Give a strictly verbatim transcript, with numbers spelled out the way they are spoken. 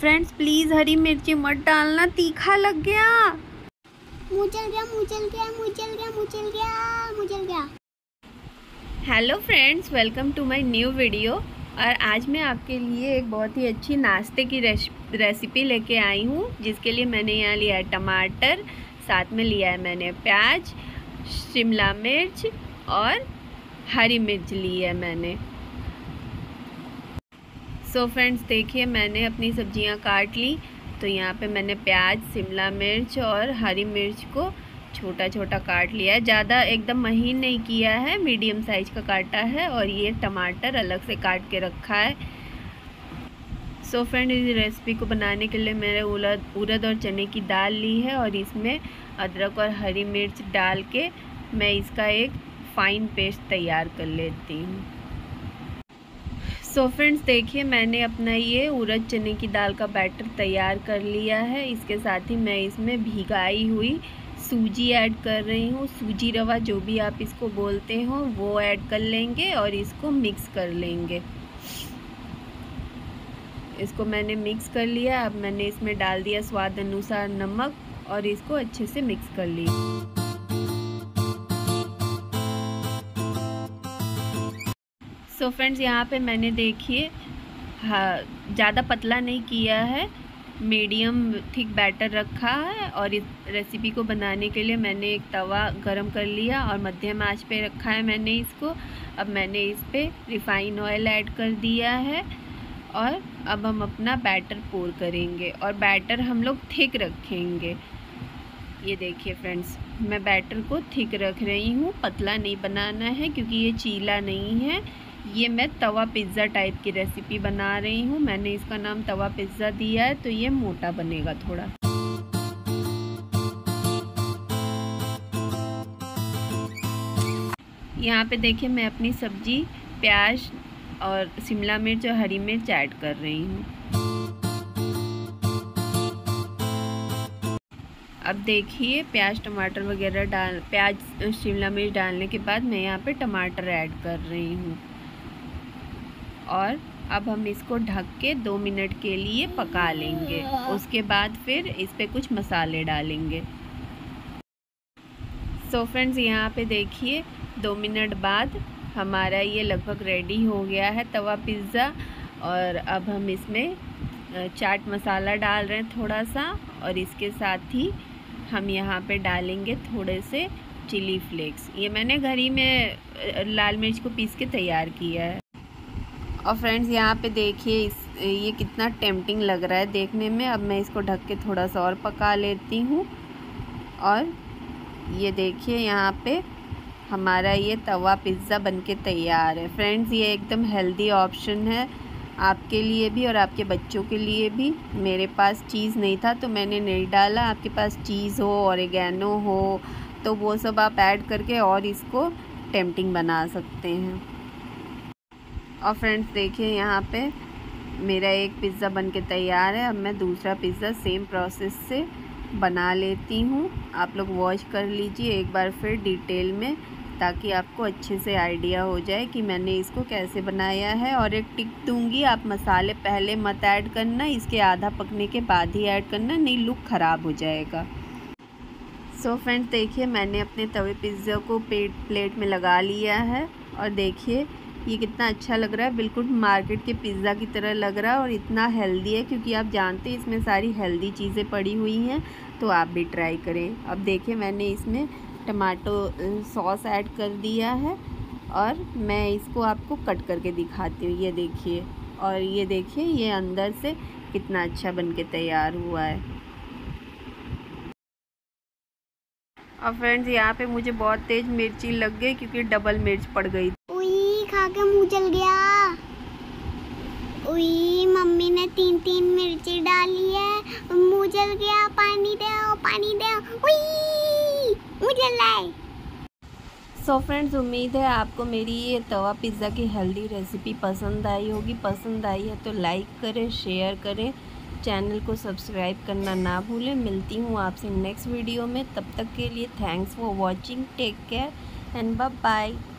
Friends please हरी मिर्ची मत डालना, तीखा लग गया। मुँह जल गया, मुँह जल गया, मुँह जल गया, मुँह जल गया, मुँह जल गया। Hello friends, welcome to my new video. और आज मैं आपके लिए एक बहुत ही अच्छी नाश्ते की रेसिपी लेके आई हूँ, जिसके लिए मैंने यहाँ लिया है टमाटर, साथ में लिया है मैंने प्याज, शिमला मिर्च और हरी मिर्च ली है मैंने। सो फ्रेंड्स देखिए, मैंने अपनी सब्जियां काट ली। तो यहाँ पे मैंने प्याज, शिमला मिर्च और हरी मिर्च को छोटा छोटा काट लिया है, ज़्यादा एकदम महीन नहीं किया है, मीडियम साइज का काटा है। और ये टमाटर अलग से काट के रखा है। सो फ्रेंड, इस रेसिपी को बनाने के लिए मैंने उड़द उड़द और चने की दाल ली है, और इसमें अदरक और हरी मिर्च डाल के मैं इसका एक फ़ाइन पेस्ट तैयार कर लेती हूँ। सो फ्रेंड्स देखिए, मैंने अपना ये उड़द चने की दाल का बैटर तैयार कर लिया है। इसके साथ ही मैं इसमें भिगाई हुई सूजी ऐड कर रही हूँ। सूजी रवा जो भी आप इसको बोलते हो वो ऐड कर लेंगे और इसको मिक्स कर लेंगे। इसको मैंने मिक्स कर लिया। अब मैंने इसमें डाल दिया स्वाद अनुसार नमक और इसको अच्छे से मिक्स कर लिया। सो फ्रेंड्स यहाँ पे मैंने देखिए हाँ ज़्यादा पतला नहीं किया है, मीडियम थिक बैटर रखा है। और इस रेसिपी को बनाने के लिए मैंने एक तवा गरम कर लिया और मध्यम आंच पे रखा है मैंने इसको। अब मैंने इस पे रिफ़ाइन ऑयल ऐड कर दिया है और अब हम अपना बैटर पोर करेंगे। और बैटर हम लोग थिक रखेंगे। ये देखिए फ्रेंड्स, मैं बैटर को थिक रख रही हूँ, पतला नहीं बनाना है क्योंकि ये चीला नहीं है। ये मैं तवा पिज़्ज़ा टाइप की रेसिपी बना रही हूँ। मैंने इसका नाम तवा पिज़्ज़ा दिया है, तो ये मोटा बनेगा थोड़ा। यहाँ पे देखिए, मैं अपनी सब्जी प्याज और शिमला मिर्च और हरी मिर्च ऐड कर रही हूँ। अब देखिए, प्याज टमाटर वगैरह डाल प्याज शिमला मिर्च डालने के बाद मैं यहाँ पे टमाटर ऐड कर रही हूँ। और अब हम इसको ढक के दो मिनट के लिए पका लेंगे। उसके बाद फिर इस पे कुछ मसाले डालेंगे। सो फ्रेंड्स यहाँ पे देखिए, दो मिनट बाद हमारा ये लगभग रेडी हो गया है तवा पिज़्ज़ा। और अब हम इसमें चाट मसाला डाल रहे हैं थोड़ा सा, और इसके साथ ही हम यहाँ पे डालेंगे थोड़े से चिली फ्लेक्स। ये मैंने घर ही में लाल मिर्च को पीस के तैयार किया है। और फ्रेंड्स यहाँ पे देखिए, इस ये कितना टेम्पटिंग लग रहा है देखने में। अब मैं इसको ढक के थोड़ा सा और पका लेती हूँ। और ये देखिए, यहाँ पे हमारा ये तवा पिज़्ज़ा बनके तैयार है। फ्रेंड्स ये एकदम हेल्दी ऑप्शन है आपके लिए भी और आपके बच्चों के लिए भी। मेरे पास चीज़ नहीं था तो मैंने नहीं डाला। आपके पास चीज़ हो, ऑरिगेनो हो, तो वो सब आप ऐड करके और इसको टेम्पटिंग बना सकते हैं। और फ्रेंड्स देखिए, यहाँ पे मेरा एक पिज़्ज़ा बनके तैयार है। अब मैं दूसरा पिज़्ज़ा सेम प्रोसेस से बना लेती हूँ। आप लोग वॉच कर लीजिए एक बार फिर डिटेल में, ताकि आपको अच्छे से आइडिया हो जाए कि मैंने इसको कैसे बनाया है। और एक टिप दूँगी, आप मसाले पहले मत ऐड करना, इसके आधा पकने के बाद ही ऐड करना, नहीं लुक ख़राब हो जाएगा। सो फ्रेंड्स देखिए, मैंने अपने तवे पिज़्ज़ा को पेट प्लेट में लगा लिया है। और देखिए ये कितना अच्छा लग रहा है, बिल्कुल मार्केट के पिज़्ज़ा की तरह लग रहा है। और इतना हेल्दी है क्योंकि आप जानते हैं इसमें सारी हेल्दी चीज़ें पड़ी हुई हैं, तो आप भी ट्राई करें। अब देखिए, मैंने इसमें टमाटो सॉस ऐड कर दिया है और मैं इसको आपको कट करके दिखाती हूँ। ये देखिए, और ये देखिए ये अंदर से कितना अच्छा बनके तैयार हुआ है। और फ्रेंड्स यहाँ पे मुझे बहुत तेज़ मिर्ची लग गई क्योंकि डबल मिर्च पड़ गई। उई, खा के मुँह जल गया। उई, मम्मी ने तीन तीन मिर्ची डाली है, मुँह जल गया। पानी दो, पानी दो। उई, मुँह जल रहा है। सो फ्रेंड्स, उम्मीद है आपको मेरी ये तवा पिज़्ज़ा की हेल्दी रेसिपी पसंद आई होगी। पसंद आई है तो लाइक करें, शेयर करें, चैनल को सब्सक्राइब करना ना भूलें। मिलती हूँ आपसे नेक्स्ट वीडियो में। तब तक के लिए thanks for watching, take care and bye bye.